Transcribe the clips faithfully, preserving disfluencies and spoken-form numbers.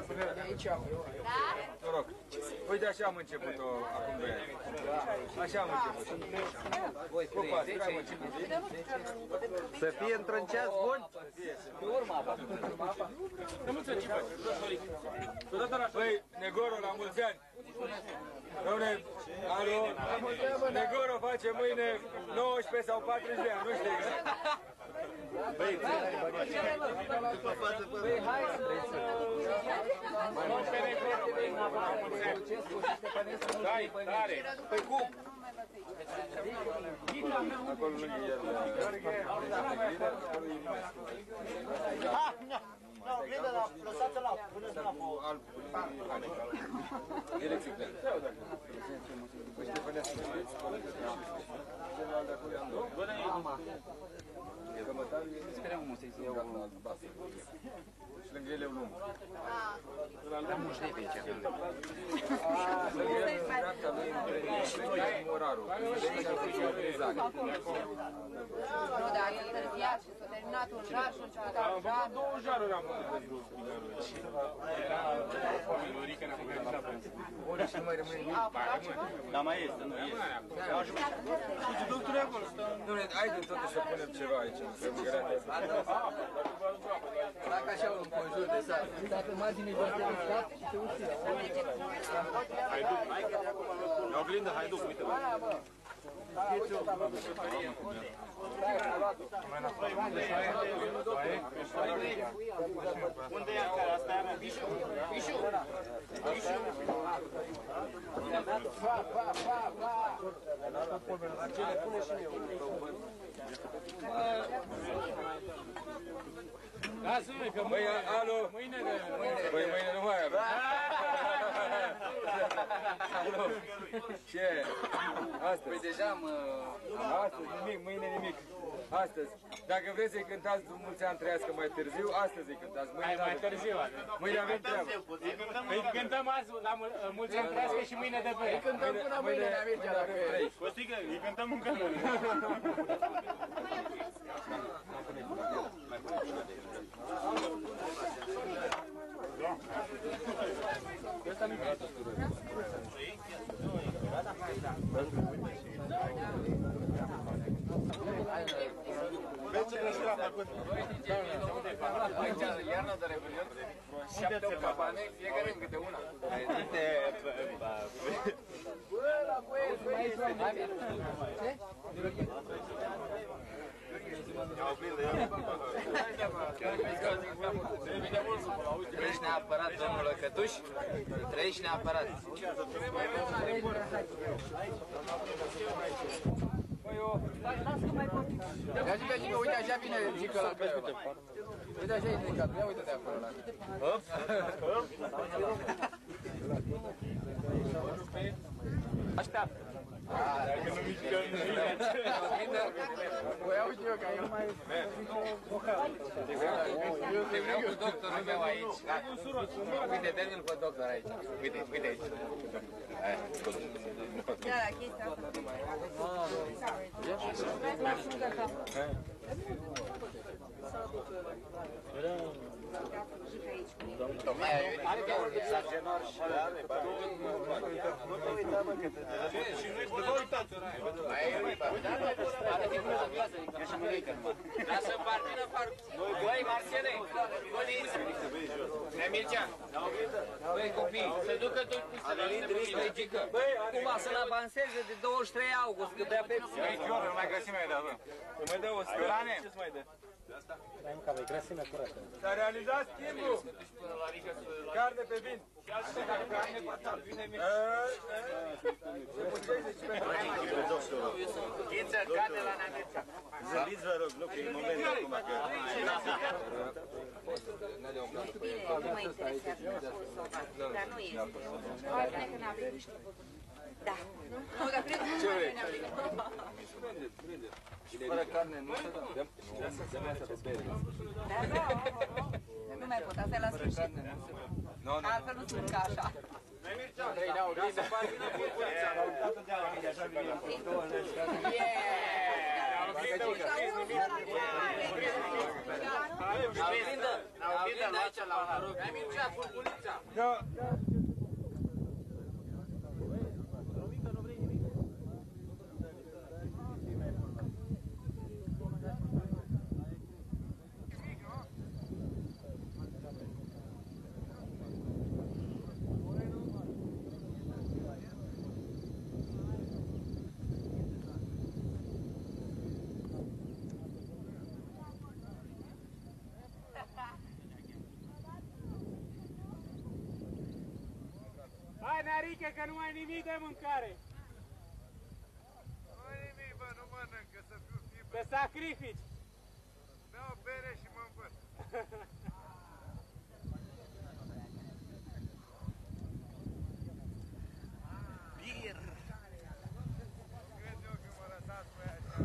De aici am eu. Noroc. Uite, așa am început-o acum doi ani. Așa am început. Popa, stai mă, ce Să fie într-un ceas bun? Pe urma apa. Băi, Negoro, la mulți ani. Doamne, alo, Negoro face mâine nouăsprezece sau patruzeci de ani, nu știu exact. Băi, după față, bă. Băi, hai să... Dai, tare. Păi cum? Acolo lângă el. Ah, nu, nu, oglindă, dar lăsați-o la, puneți-o la foc. Direcție plan. Sperăm să-i se iau albastru. Și lângă ele un lung. Am mușnei pe aici. Lângă ele, în dreapta lui, între morarul. Exact. Nu, dar e întârziat și s-a terminat un jar și început Am alt jar. făcut două jaruri am făcut pentru Era o minorică, n-am făcut la până. Ori și nu mai rămâne nimic. Dar mai este, nu este. Uite, doctorul acolo stă. Dom'le, haide totuși să punem ceva aici. Dacă așa un conjur de sat, dacă marginii de astea stat, se usiră. La oglindă, hai duc, uite. Unde e care? Asta e Bișu? Bișu? Bișu? Pa, pa, pa, pa! Ce le pune și eu. Lasă-mi că mâine, alo, mâine, băi, mâine nu mai avem. Ce? Astăzi. Păi deja am... Astăzi nimic, mâine nimic. Astăzi. Dacă vreți să-i cântați mulți ani trăiască mai târziu, astăzi îi cântați. Mâine mai târziu. Mâine avem treabă. Îi cântăm azi la mulți ani trăiască și mâine de pe ea. Îi cântăm până mâine ne merge la pe ei. Costică, îi cântăm încă nu. Aici, iarna de Revelion, șapte opt cabane, fiecare în câte una. Uite, Bă, la băieți, băieți, ce? Trăiești neapărat, domnul Lăcătuș? Trăiești neapărat. Ia zi, vecine, uite așa vine Gică la Craiova. Uite așa e ridicat, ia uite de acolo la mine. Așteaptă. Dacă nu mișcăm nimic. Bă, ia uite eu, că eu mai... Te vreau cu doctorul meu aici. Uite, termin pe doctor aici. Uite, uite aici. Da, la chestia asta. Tocmai ai venit. Sargenor și are bani. Nu te uita, mă, că te... Și nu vă uitați. Mai e uita. Are fi bună viață, e așa mărică numai. Lasă partină, partină. Băi, Marcele, Băniță. Nemircea. Băi, copii, se ducă tot pistă. Băi, Gică. Cum să-l avanseze de douăzeci și trei august, că bea Pepsi. Băi, Gior, nu mai găsim mai de avem. Îmi mai dă o spărane. Ce-ți mai dă? Dai mă, că aveai grăsimea curată. S-a realizat schimbul. Carne pe vin. Carne pe vine mic. Se mucește și pentru Ghiță, carne la Neamercea. Zăliți, vă rog, nu, că e momentul acum că... Bine, nu mă interesează dar nu este. Mai bine că n-avem. Da. Nu, dar cred că nu mai bine avem. Fără carne nu se dă. Dă-mi asta pe bere. Da, da, nu mai pot, asta e la sfârșit. Altfel nu sunt ca așa. Trei n-au gândit. Yeah! oglindă, un șpriț, nimic. La oglindă, la oglindă aici la noroc. Ai Mircea, furculița. Da. Hai, Narică, că nu ai nimic de mâncare. Nu ai nimic, bă, nu mănânc, că să fiu fibă. Te sacrifici. Beau bere și mă învăț. Bir! Cât eu când mă lăsați pe așa.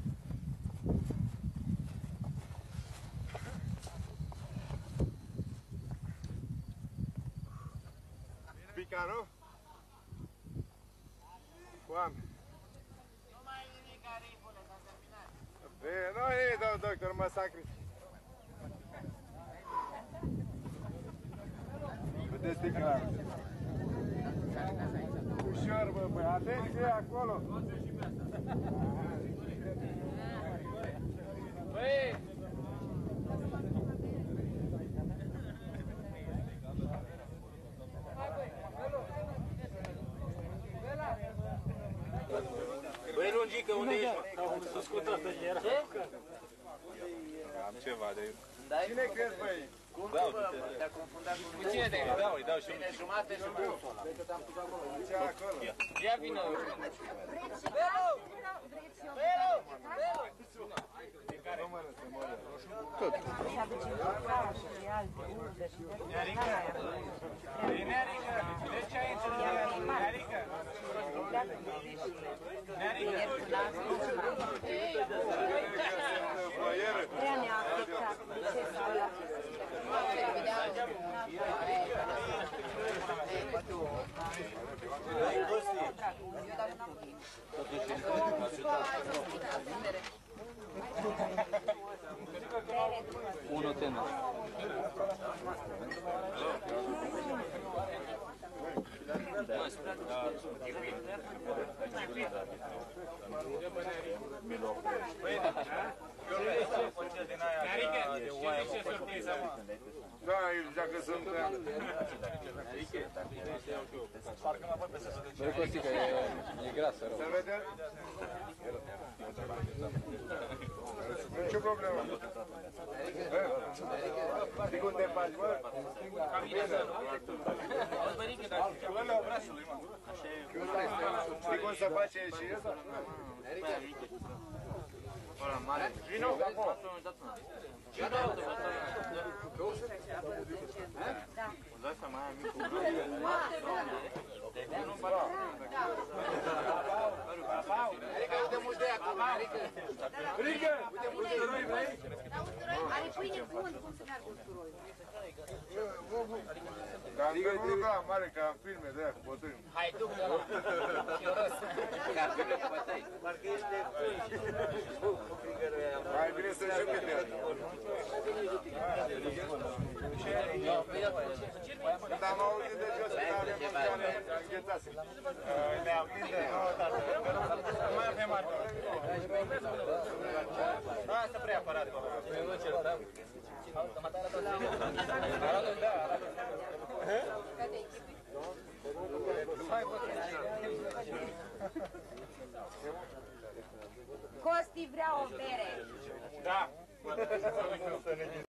Pica, nu? Foame. Nu mai e nimic, Arifule, s-a terminat. Bine, nu e, domn doctor, mă sacrific. Vedeți de clar. Ușor, bă, băi, atenție acolo. Băi! Băi, Lungică, unde ești? Să scut asta și era. Ce? Am ceva de... Dai? Cine crezi, băi? Cum da, bă, te-a confundat cu cine te Da, îi dau și Bine, jumate și busul ăla. ce acolo. Ia vină. Nerică, de ce ai întâlnit? Nerică. Prea ne-a afectat procesul ăla. Unul tânăr. Nerică, ce zice sortiza, mă? Da, eu zicea că sunt... Băi, Costică, e grasă rău. Se vede? Nici o problemă. Știi cum te faci, bă? Știi cum se face și ăsta? Vino acolo. Are pâine cu unt, cum să meargă usturoiul? Dar adică nu ca mare, ca în filme de aia cu bătâni. Hai, duc de la. Chioros. Ca filme cu bătăi. Mai bine să joc de el. Când am auzit de jos că avem mâncare, înghețase. Ne auginde? Nu mai avem artă. Hai să prea aparatul ăla. Costi vrea o bere. Da.